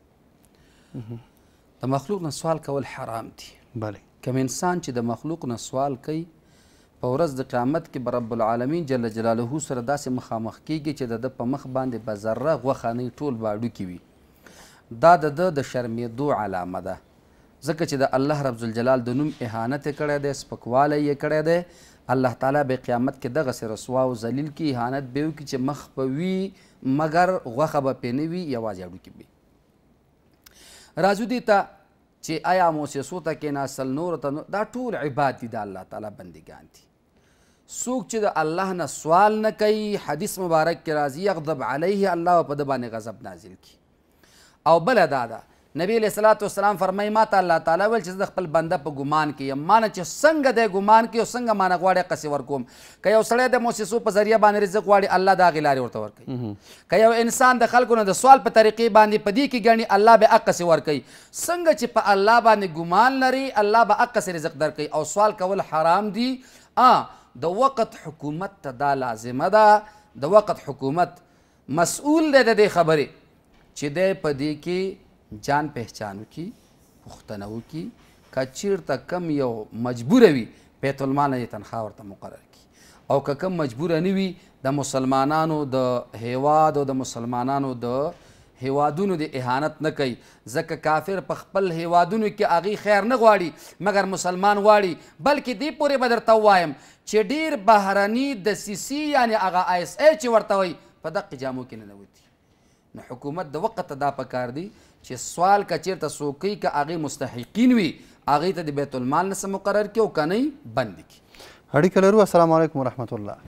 د مخلوق نه سوال کول حرام دي بله کوم انسان چې د مخلوق نه سوال کوي په ورځ د قیامت کې به رب العالمین جل جلاله سره داسې مخامخ کیږي چې د ده په مخ باندې به ذره غوښه نه ټول به اډوکي وي دا د ده د شرمېدو علامه ده ځکه چې د الله رب الجلال د نوم اهانت یې کړی دی سپکوالی یې کړی دی الله تعالی به قیامت کې دغسې رسوا او ذلیل کې اهانت به وکړي چې مخ به وي مګر غوښه به پرې نه وي یوازې اډوکي به وي راځو دې ته چې آیا موسسو ته کېناستل نورو ته دا ټول عباد دي د الله تعالی بندګان دي څوک چې د الله نه سوال نه کوي حدیث مبارک کې راځي یغضب علیه الله په ده باندې غضب نازل کړي او بله دا ده نبی علیه صلات وسلام فرمایي ما ته الله تعالی ویل چې زه د خپل بنده په ګمان کې یم ما نه چې څنګه دی ګمان کوي او څنګه ما نه غواړي قصې ورکوم که یو سړی د موسسو په ذریعه باندې رزق غواړي الله د هغې لارې ورته ورکوي که یو انسان د خلکو نه د سوال په طریقې باندې په دې کې ګڼي الله به هغسې ورکوي څنګه چې په الله باندې ګمان لري الله به هغسې رزق درکوي او سوال کول حرام دي د وقت حکومت ته دا لازمه ده د وقت حکومت مسؤول دی د دې خبرې چې دی په دې کې جان پہچان وکړي پوښتنه وکړي که چېرته کم یو مجبوره وي بیت المال نه یې تنخوا ورته مقرر کړي او که کم مجبوره نه وي د مسلمانانو د هیواد او د مسلمانانو د هیوادونو د اهانت نه کوي ځکه کافر په خپل هیوادونو کې هغې خیر نه غواړي مګر مسلمان غواړي بلکې دې پورې به درته ووایم چې ډېر بهرني دسیسې یعنې هغه ISA چې ورته وایي په دقې جامو کې ننوتي نو حکومت د وقت دا پکار دی چې سوال که چېرته څوک کوي که هغې مستحقین وي هغې ته د بیت المال نه څه مقرر کړي او که نه بند کړي. اړیکه لرو. السلام علیکم ورحمت الله.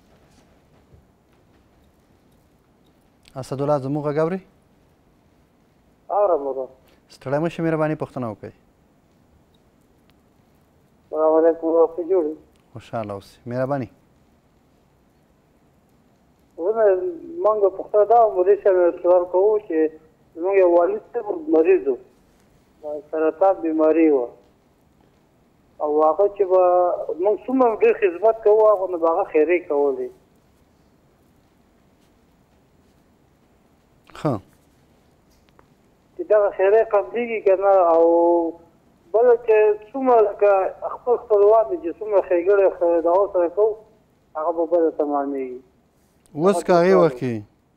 اسدالله زموږ غږ اورئ؟ اورم ورو. ستړی مه شئ، مهرباني پوښتنه وکړئ. السلام علیکم ورحمت جوړ خوشحاله اوسئ، مهرباني. موږ پوښتنه دا مولوي صاحب سوال کوو چې زموږ یو والد صاحب مریض و، سرطان بیماري وه او هغه چې به موږ څومره ډېر خدمت کوو هغه نه به هغه خیرې کولې. ښه چې دغه خیرې قبلېږي که نه، او بله چې څومره لکه خپل خپلوان دي چې څومره ښېګړې دغه سره کوو هغه به بله تمامېږي. اوس که هغې وخت کې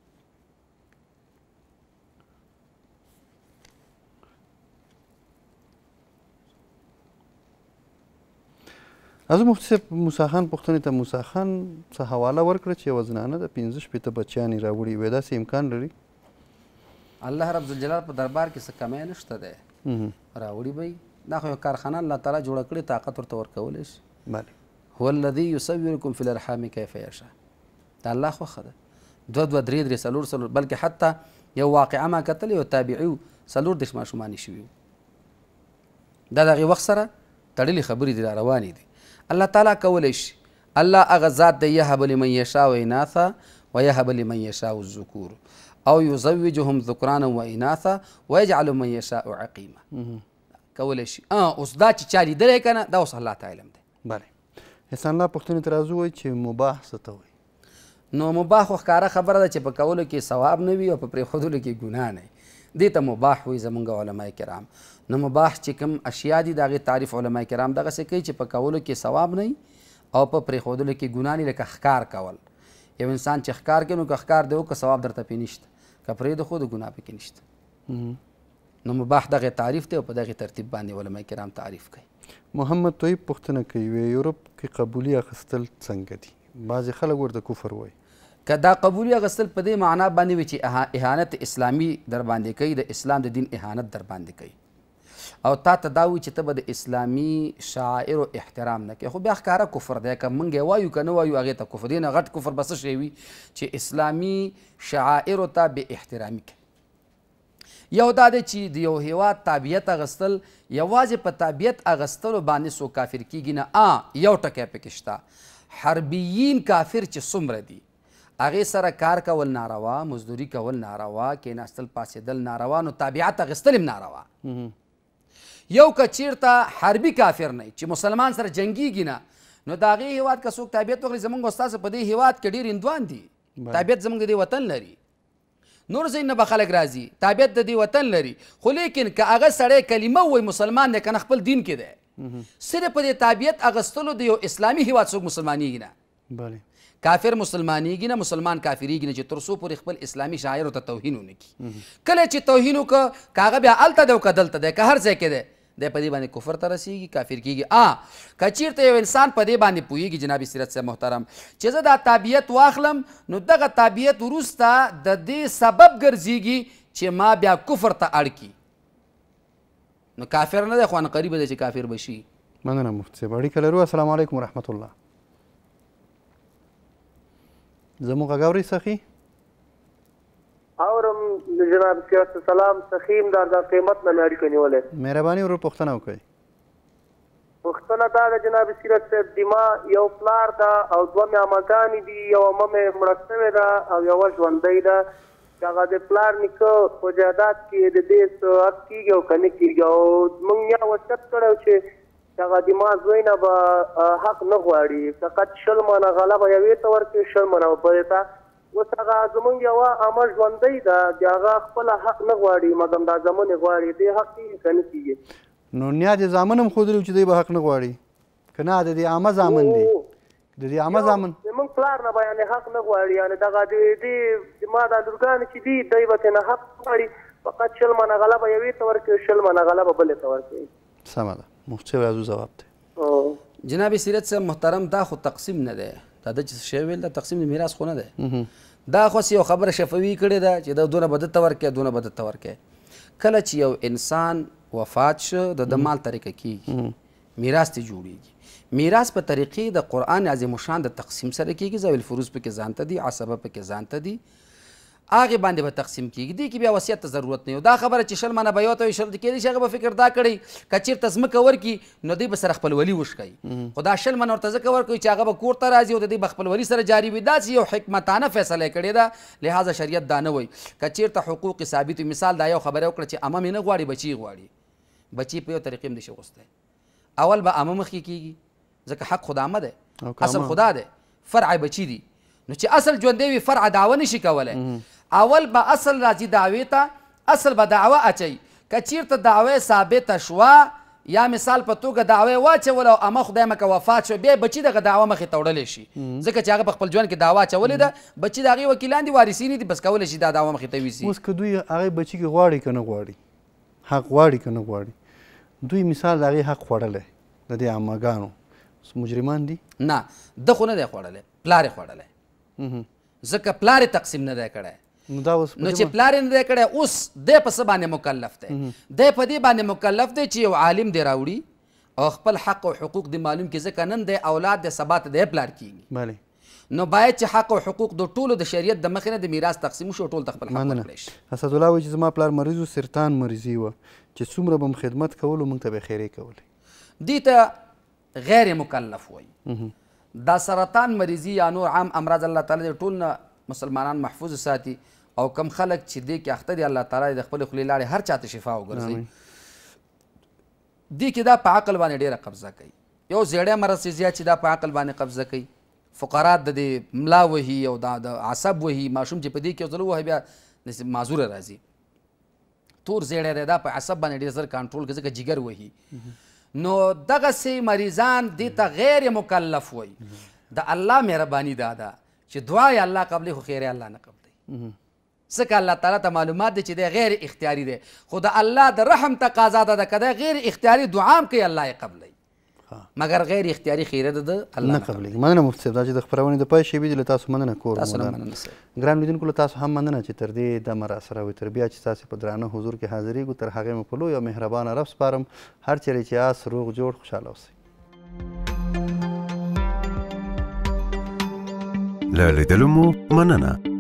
حضرت مفتي صاحب موسی خان پوښتنې ته موسی خان څه حواله ورکړه چې یوه زنانه د 15 شپېته بچیانې راوړي وی داسې امکان لري؟ الله رب الجلال په دربار کې څه کمی نشته دی، راوړي به دا خو یو کارخانه الله تعالی جوړه کړې، طاقت ورته ورکولی شي. هو الذي يصوركم في الارحام كيف يشاء. دا الله خوښه ده. 2 2 3 3 4 4 بلکې حتی یو واقعه ما کتلې یو تابعي و 14 ماشومان یې شوي وو. دا د هغې وخت سره تړلې خبرې دي، را روانې دي. الله تعالی کولی شي. الله هغه ذات دی یهب لمن یشاء اناثا ویهب لمن یشاء الذکور او یزوجهم ذکرانا و اناثا ویجعل من یشاء عقیما. کولی شي. اوس دا چې چا لیدلی که نه دا اوس الله ته علم دی. بله. احسان الله پوښتنې ته راځو وایي چې مباح څه ته وایي؟ نو مباح خو ښکاره خبره ده چې په کولو کې ثواب نه وي او په پرېښودلو کې ګناه نه وي، دې ته مباح وایي زمونږ علما کرام. نو مباح چې کوم اشیا دي د هغې تعریف علما کرام دغسې کوي چې په کولو کې ثواب نه وي او په پرېښودلو کې ګناه نه، لکه ښکار کول. یو انسان چې ښکار کوي نو که ښکار دی وکړه ثواب درته پرې نشته، که پرېږده خو د ګناه پکې نشته. نو مباح دغې تعریف دی او په دغې ترتیب باندې علما کرام تعریف کوي. محمد طیب پوښتنه کوي وی یورپ کې قبولي اخیستل څنګه دي؟ بعضې خلک ورته کفر وایي. که دا قبولي اخیستل په دې معنا باندې وي چې اهانت اسلامي در باندې کوي، د اسلام د دین اهانت در باندې کوي او تا ته دا وایي چې ته به د اسلامي شعائرو احترام نه کوي، خو بیا ښکاره کفر دی. که موږ یې وایو که نه وایو هغې ته کفر دی. نه غټ کفر به څه شی وي چې اسلامي شعائرو ته بې احترامي کوي. یو دا دی چې د یو هیواد تابعیت اخیستل یوازې په تابعیت اخیستلو باندې څوک کافر کېږي نه. یو ټکی پکې شته، حربیین کافر چې څومره دي هغې سره کار کول ناروا، مزدوري کول ناروا، کېناستل پاسېدل ناروا، نو تابعیت اخیستل هم ناروا. یو که چېرته حربي کافر نه چې مسلمان سره جنګېږي نه، نو د هغې هیواد که څوک تابعیت وکړي، زموږ استاسو په دې هیواد کې ډېر هندوان دي تابعیت زموږ د دې وطن لري، نور ځای نه به خلک راځي تابعیت د دې وطن لري، خو لیکن که هغه سړی کلمه ووایي مسلمان دی که نه خپل دین کې دی، صرف په دې تابعیت اخیستلو د یو اسلامي هیواد څوک مسلمانېږي نه. کافر مسلمانېږي نه، مسلمان کافرېږي نه، چې تر څو پورې خپل اسلامي شاعرو ته توهین ونه کړي. کله چې توهین وکړه که هغه بیا هلته دی او که دلته دی که هر ځای کې دی، دی په دې باندې کفر ته رسېږي، کافر کېږي. که چېرته یو انسان په دې باندې پوهېږي جناب سیرت صاحب محترم چې زه دا تابعیت واخلم، نو دغه تابعیت وروسته د دې سبب ګرځېږي چې ما بیا کفر ته اړ کړي، نو کافر نه دی خو ان قریبه دی چې کافر به شي. مننه مفتي صاحب. اړیکه لرو. السلام علیکم ورحمت الله. زموږ غږ اورئ سخي؟ اورم جناب سیرت سلام سخیم دا قیمت نه مې اړیکه نیولې. مهرباني ورور پوښتنه وکړئ. پوښتنه دا ده جناب سیرت صاحب، دما یو پلار ده او 2 ماماګانې دي، یو عمه مې مړه شوې ده او یوه ژوندۍ ده. هغه د پلار نیکه په جایداد کې د دې څه حق کېږي او که نه کېږي، او موږ یا وصیت کړی چې هغه د ما زوی نه به حق نه غواړي، فقط 20 منه غله به یوې ته ورکړي، 20 منه به بلې ته. اوس هغه زمونږ یوه عامه ژوندۍ ده، د هغه خپله حق نه غواړي مګم دا زامن یې غواړي، دې حق کېږي که نه کېږي؟ نو نیا دې زامن هم ښودلي چې دوی به حق نه غواړي که نه د دې عامه زامن دي؟ د دې عامه زامن زمونږ پلار نه به یعنې حق نه غواړي، یعنې دغه د ما دا لورګانې چې دي دوی به ترېنه حق غواړي، فقط 20 منه غله به یوې ته ورکړي، 20 منه غله به بلې ته ورکړي. سمه ده. مفتي صاحب جواب دی. جناب سیرت صاحب محترم دا خو تقسیم نه دی، دا د چې شی ویل دا تقسیم د میراث خو نه دی دا خو یو خبره شفوي کړې ده چې دا دونه به دته ورکړې دونه به دته ورکړې کله چې یو انسان وفات شو د مال طریقه کیږي میراث ته جوړیږي میراث په طریقې د قرآن عظیم الشان د تقسیم سره کیږي ذوی الفروض پکې ځان ته دي عصبه پکې ځان ته دي هغې باندې به تقسیم کیږي دې کې بیا وصیت ته ضرورت نه وي دا خبره چې 100 منه به یو ته وي 100 کېدای شي هغه به فکر دا کړی که چېرته ځمکه ورکړي نو دوی به سره خپلولي وښکوي خو دا 100 منه ورته ځکه ورکوي چې هغه به کور ته راځي او د دوی به خپلولي سره جاري وي داسې یو حکمتانه فیصله یې کړې ده لهذا شریعت دا نه وایي که چېرته حقوق ثابت وي مثال دا یو خبره وکړه چې عمه مې نه غواړي بچي غواړي بچي په یو طریقې هم نشي غوستی اول به عمه مخکې کېږي ځکه حق خو د عمه دی اصل خدا دی فرع بچي دي نو چې اصل ژوندی وي فرع دعوه نشي کولی اول به اصل راځي دعوې ته اصل به دعوه اچوي که چېرته دعوه ثابته شوه یا مثال په توګه دعوه واچوله او عمه خدای مکه وفات شو بیا بچي دغه دعوه مخې ته وړلی شي ځکه چې هغه په خپل ژوند کې دعوه اچولې ده بچي د هغې وکیلان دي وارثین دي بس کولی شي دا دعوه مخې ته ویسي اوس که دوی هغې بچي کې غواړي که نه غواړي حق غواړي که نه غواړي دوی مثال د هغې حق خوړلی د دې عمهګانو مجرمان دي نه ده خو نه دی خوړلی پلار یې خوړلی ځکه پلار یې تقسیم نه دی کړی نو چې پلار یې نه دی کړی اوس دی په څه باندې مکلف دی دی په دې باندې مکلف دی چې یو عالم دی راوړي او خپل حق او حقوق دی معلوم کړي ځکه نن دی اولاد دی سبا ته دی پلار کېږي نو باید چې حق او حقوق د ټولو د شریعت د مخې نه د میراث تقسیم وشي او ټول ته خپل حق ورکړی شي اسدالله وایي چې زما پلار مریض و سرطان مریضي وه چې څومره به م خدمت کولو موږ ته به خیرې کولې دې ته غیر مکلف وایي دا سرطان مریضي یا نور عام امراض الله تعالی د ټول نه مسلمانان محفوظ ساتي او کم خلک چې دې کې اخته دي الله تعالی د خپلې خولې لاړې هر چاته شفا وګرځوي دې کې دا په عقل باندې ډېره قبضه کوي یو زیړی مرض چې زیات چې دا په عقل باندې قبضه کوي فقرات د دې ملا وهي او د عصب وهي ماشوم چې په دې کې یو ځل ووهي بیا داسې معذوره راځي تور زیړی دی دا په عصب باندې ډېر زر کنټرول کوي ځکه جګر وهي نو دغسې مریضان دې ته غیر مکلف وایي د الله مهرباني دا ده چې دعا یې الله قبلې خو خیر الله نه قبلوي ځکه الله تعالی ته معلومات دی چې دی غیر اختیاري دی خو د الله د رحم تقاضا ده که دی غیر اختیاري دعا هم کوي الله یې قبلوي مګر غیر اختیاري خیره ده د الله نه قبلوي مننه مفتي صاحب دا چې د خپرونې د پای شیبې دي له تاسو مننه کور ګران لیدونکو له تاسو هم مننه چې تر دې دمه راسره وي تر بیا چې تاسې په درانه حضور کې حاضرېږو تر هغې مو په لوی او مهربانه رب سپارم هر چیرې چې یاست روغ جوړ خوشحاله اوسئ له لیدلو مو مننه